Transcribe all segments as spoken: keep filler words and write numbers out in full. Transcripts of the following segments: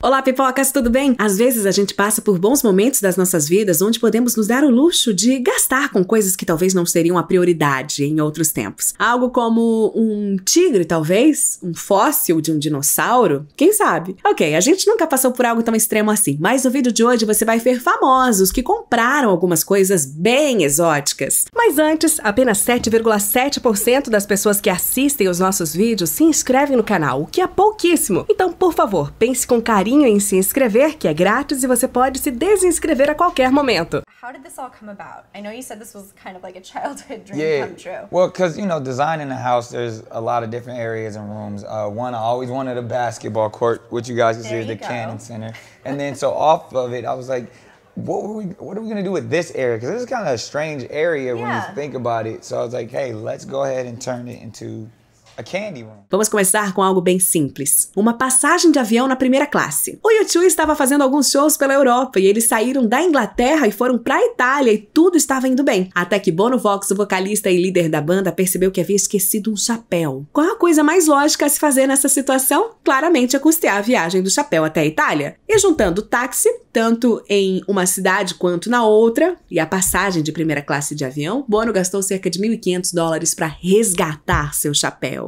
Olá, pipocas, tudo bem? Às vezes a gente passa por bons momentos das nossas vidas onde podemos nos dar o luxo de gastar com coisas que talvez não seriam a prioridade em outros tempos. Algo como um tigre, talvez? Um fóssil de um dinossauro? Quem sabe? Ok, a gente nunca passou por algo tão extremo assim, mas no vídeo de hoje você vai ver famosos que compraram algumas coisas bem exóticas. Mas antes, apenas sete vírgula sete por cento das pessoas que assistem os nossos vídeos se inscrevem no canal, o que é pouquíssimo. Então, por favor, pense com carinho em se inscrever, que é grátis e você pode se desinscrever a qualquer momento. How did this all come about? I know you said this was kind of like a childhood dream yeah. come true. Well, because, you know, designing a house, there's a lot of different areas and rooms. Uh, one, I always wanted a basketball court, which you guys can see is the Cannon Center. And then, so off of it, I was like, what, were we, what are we going to do with this area? Because this is kind of a strange area yeah. when you think about it. So I was like, hey, let's go ahead and turn it into a candy room. Vamos começar com algo bem simples. Uma passagem de avião na primeira classe. O U dois estava fazendo alguns shows pela Europa e eles saíram da Inglaterra e foram pra Itália e tudo estava indo bem. Até que Bono Vox, o vocalista e líder da banda, percebeu que havia esquecido um chapéu. Qual a coisa mais lógica a se fazer nessa situação? Claramente é custear a viagem do chapéu até a Itália. E juntando o táxi, tanto em uma cidade quanto na outra, e a passagem de primeira classe de avião, Bono gastou cerca de mil e quinhentos dólares para resgatar seu chapéu.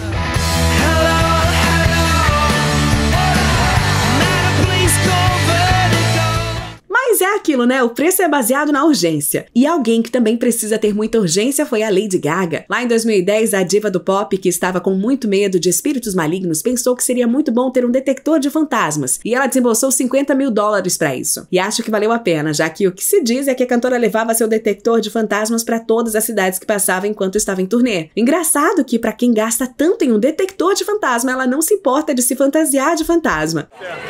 Mas é aquilo, né? O preço é baseado na urgência. E alguém que também precisa ter muita urgência foi a Lady Gaga. Lá em dois mil e dez, a diva do pop, que estava com muito medo de espíritos malignos, pensou que seria muito bom ter um detector de fantasmas. E ela desembolsou cinquenta mil dólares para isso. E acho que valeu a pena, já que o que se diz é que a cantora levava seu detector de fantasmas para todas as cidades que passava enquanto estava em turnê. Engraçado que, para quem gasta tanto em um detector de fantasma, ela não se importa de se fantasiar de fantasma.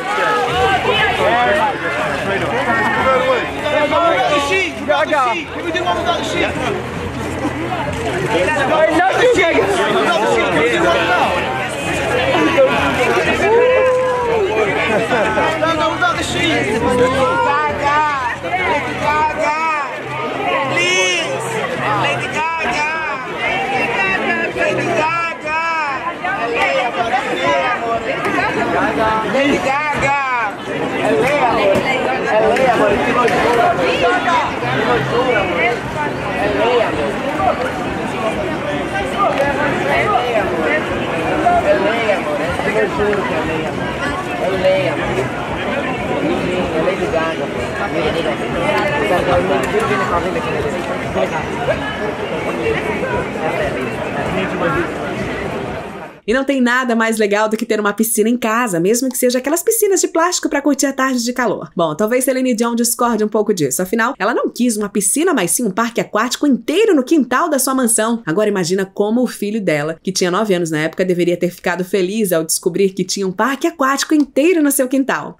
Lady Gaga! É lei, amor. É lei, amor. Que loucura, amor. Que loucura, amor. É lei, amor. É lei, amor. É lei, amor. Eu juro que é lei, amor. É lei, amor. É Lady Gaga, amor. Lady Gaga. E não tem nada mais legal do que ter uma piscina em casa, mesmo que seja aquelas piscinas de plástico para curtir a tarde de calor. Bom, talvez Celine Dion discorde um pouco disso, afinal, ela não quis uma piscina, mas sim um parque aquático inteiro no quintal da sua mansão. Agora imagina como o filho dela, que tinha nove anos na época, deveria ter ficado feliz ao descobrir que tinha um parque aquático inteiro no seu quintal.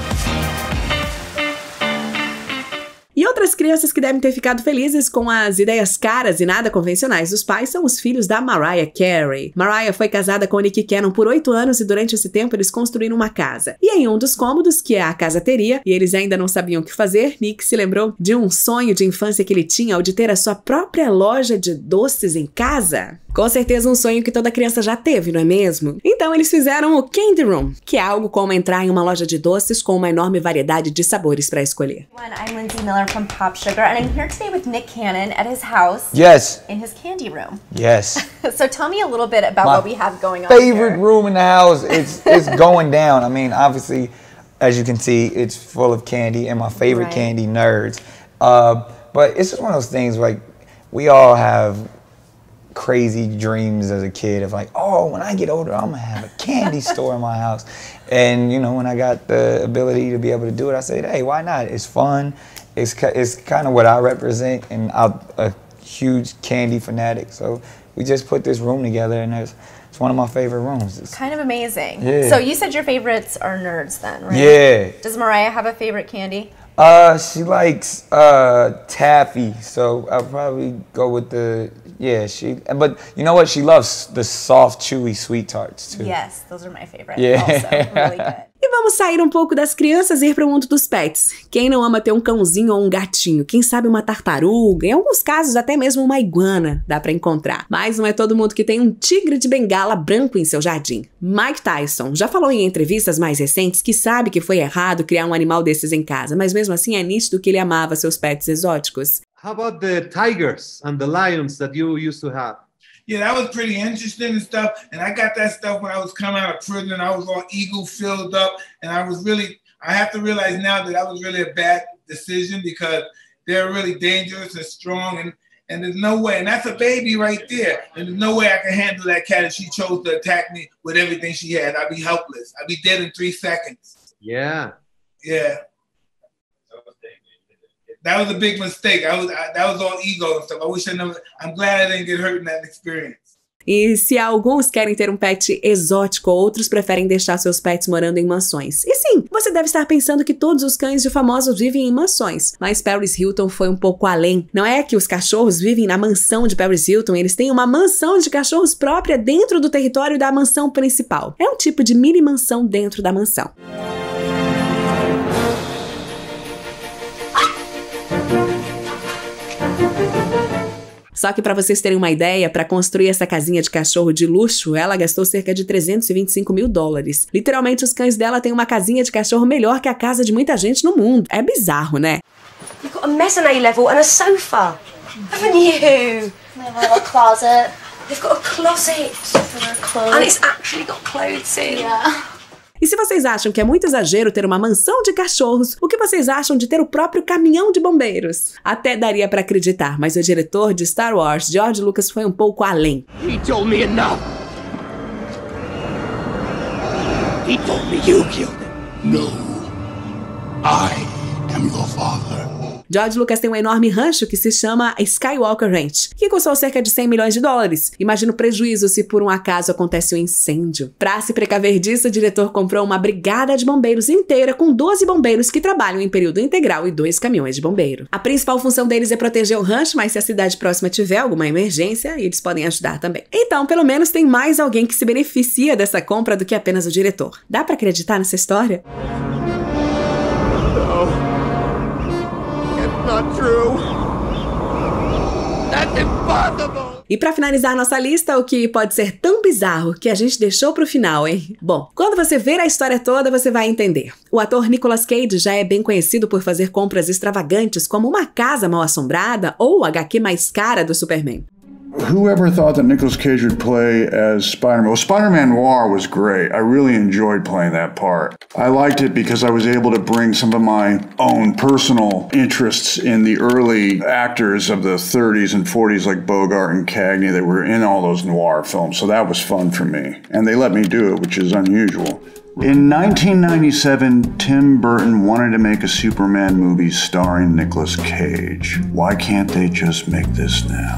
E outras crianças que devem ter ficado felizes com as ideias caras e nada convencionais dos pais são os filhos da Mariah Carey. Mariah foi casada com Nick Cannon por oito anos e durante esse tempo eles construíram uma casa. E em um dos cômodos, que é a casateria, e eles ainda não sabiam o que fazer, Nick se lembrou de um sonho de infância que ele tinha ao de ter a sua própria loja de doces em casa. Com certeza um sonho que toda criança já teve, não é mesmo? Então eles fizeram o Candy Room, que é algo como entrar em uma loja de doces com uma enorme variedade de sabores para escolher. I'm Lindsay Miller from Pop Sugar, and I'm here today with Nick Cannon at his house. Yes. In his candy room. Yes. So tell me a little bit about My what we have going on favorite here. room in the house. It's it's going down. I mean, obviously, as you can see, it's full of candy and my favorite Right. candy, Nerds. Uh, but it's just one of those things, like, we all have crazy dreams as a kid of like, oh, when I get older, I'm gonna have a candy store in my house. And you know, when I got the ability to be able to do it, I said, hey, why not? It's fun. It's it's kind of what I represent, and I'm a huge candy fanatic. So we just put this room together, and there's it's one of my favorite rooms. It's kind of amazing. Yeah. So you said your favorites are Nerds then, right? Yeah. Does Mariah have a favorite candy? Uh, she likes uh taffy, so I'll probably go with the yeah. She but you know what? She loves the soft, chewy sweet tarts too. Yes, those are my favorite. Yeah. Also, really good. E vamos sair um pouco das crianças e ir para o mundo dos pets. Quem não ama ter um cãozinho ou um gatinho? Quem sabe uma tartaruga? Em alguns casos, até mesmo uma iguana dá para encontrar. Mas não é todo mundo que tem um tigre de bengala branco em seu jardim. Mike Tyson já falou em entrevistas mais recentes que sabe que foi errado criar um animal desses em casa, mas mesmo assim é nítido que ele amava seus pets exóticos. How about the tigers and the lions that you used to have? Yeah, that was pretty interesting and stuff. And I got that stuff when I was coming out of prison. I was all ego filled up. And I was really, I have to realize now that that was really a bad decision because they're really dangerous and strong. And, and there's no way, and that's a baby right there. And there's no way I can handle that cat if she chose to attack me with everything she had. I'd be helpless. I'd be dead in three seconds. Yeah. Yeah. That was a big mistake. I was I, that was all ego and stuff. I wish I never. I'm glad I didn't get hurt in that experience. E se alguns querem ter um pet exótico, outros preferem deixar seus pets morando em mansões. E sim, você deve estar pensando que todos os cães de famosos vivem em mansões, mas Paris Hilton foi um pouco além. Não é que os cachorros vivem na mansão de Paris Hilton, eles têm uma mansão de cachorros própria dentro do território da mansão principal. É um tipo de mini mansão dentro da mansão. Só que para vocês terem uma ideia, para construir essa casinha de cachorro de luxo, ela gastou cerca de trezentos e vinte e cinco mil dólares. Literalmente, os cães dela têm uma casinha de cachorro melhor que a casa de muita gente no mundo. É bizarro, né? You've got a mezzanine level and a sofa, haven't you? They've got a closet. They've got a closet. Clothes. And it's actually got clothes in. Yeah. E se vocês acham que é muito exagero ter uma mansão de cachorros, o que vocês acham de ter o próprio caminhão de bombeiros? Até daria pra acreditar, mas o diretor de Star Wars, George Lucas, foi um pouco além. He told me enough. He told me you killed him. No. I am your father. George Lucas tem um enorme rancho que se chama Skywalker Ranch, que custou cerca de cem milhões de dólares. Imagina o prejuízo se por um acaso acontece um incêndio. Pra se precaver disso, o diretor comprou uma brigada de bombeiros inteira com doze bombeiros que trabalham em período integral e dois caminhões de bombeiro. A principal função deles é proteger o rancho, mas se a cidade próxima tiver alguma emergência, eles podem ajudar também. Então, pelo menos tem mais alguém que se beneficia dessa compra do que apenas o diretor. Dá pra acreditar nessa história? Not true. That's impossible. E pra finalizar nossa lista, o que pode ser tão bizarro que a gente deixou pro final, hein? Bom, quando você ver a história toda, você vai entender. O ator Nicolas Cage já é bem conhecido por fazer compras extravagantes como uma casa mal assombrada ou o agá quê mais cara do Superman. Whoever thought that Nicolas Cage would play as Spider-Man? Well, Spider-Man Noir was great. I really enjoyed playing that part. I liked it because I was able to bring some of my own personal interests in the early actors of the thirties and forties like Bogart and Cagney that were in all those noir films, so that was fun for me. And they let me do it, which is unusual. In nineteen ninety-seven, Tim Burton wanted to make a Superman movie starring Nicolas Cage. Why can't they just make this now?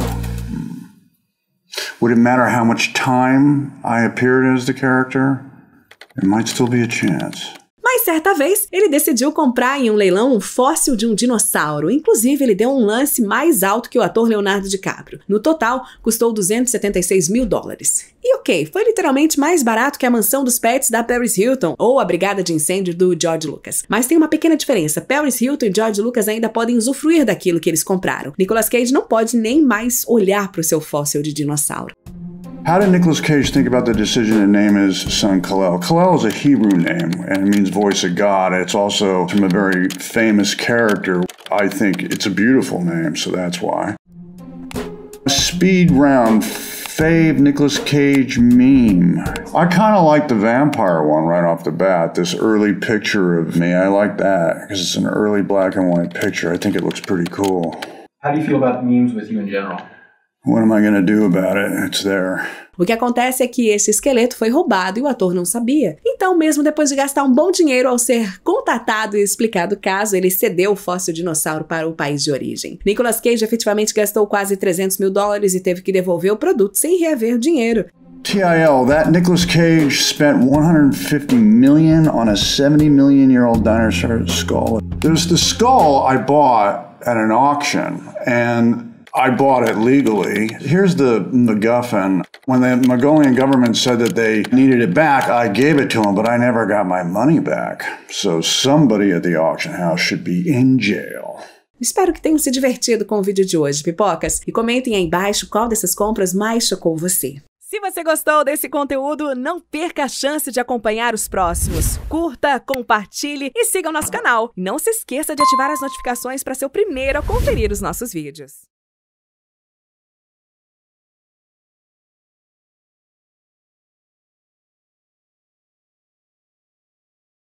Would it matter how much time I appeared as the character? There might still be a chance. Mas certa vez, ele decidiu comprar em um leilão um fóssil de um dinossauro. Inclusive, ele deu um lance mais alto que o ator Leonardo DiCaprio. No total, custou duzentos e setenta e seis mil dólares. E ok, foi literalmente mais barato que a mansão dos pets da Paris Hilton ou a brigada de incêndio do George Lucas. Mas tem uma pequena diferença. Paris Hilton e George Lucas ainda podem usufruir daquilo que eles compraram. Nicolas Cage não pode nem mais olhar para o seu fóssil de dinossauro. How did Nicolas Cage think about the decision to name his son Kal-El? Kal-El is a Hebrew name, and it means voice of God. It's also from a very famous character. I think it's a beautiful name, so that's why. Speed round fave Nicolas Cage meme. I kind of like the vampire one right off the bat, this early picture of me. I like that, because it's an early black and white picture. I think it looks pretty cool. How do you feel about memes with you in general? What am I gonna do about it? It's there. O que acontece é que esse esqueleto foi roubado e o ator não sabia. Então, mesmo depois de gastar um bom dinheiro ao ser contatado e explicado o caso, ele cedeu o fóssil dinossauro para o país de origem. Nicolas Cage efetivamente gastou quase trezentos mil dólares e teve que devolver o produto sem reaver o dinheiro. T I L, that Nicolas Cage spent one hundred fifty million dollars on a seventy million year old dinosaur skull. There's the skull I bought at an auction, and I bought it legally. Here's the MacGuffin. When the Mongolian government said that they needed it back, I gave it to them, but I never got my money back. So somebody at the auction house should be in jail. Espero que tenham se divertido com o vídeo de hoje, pipocas, e comentem aí embaixo qual dessas compras mais chocou você. Se você gostou desse conteúdo, não perca a chance de acompanhar os próximos. Curta, compartilhe e siga o nosso canal. E não se esqueça de ativar as notificações para ser o primeiro a conferir os nossos vídeos.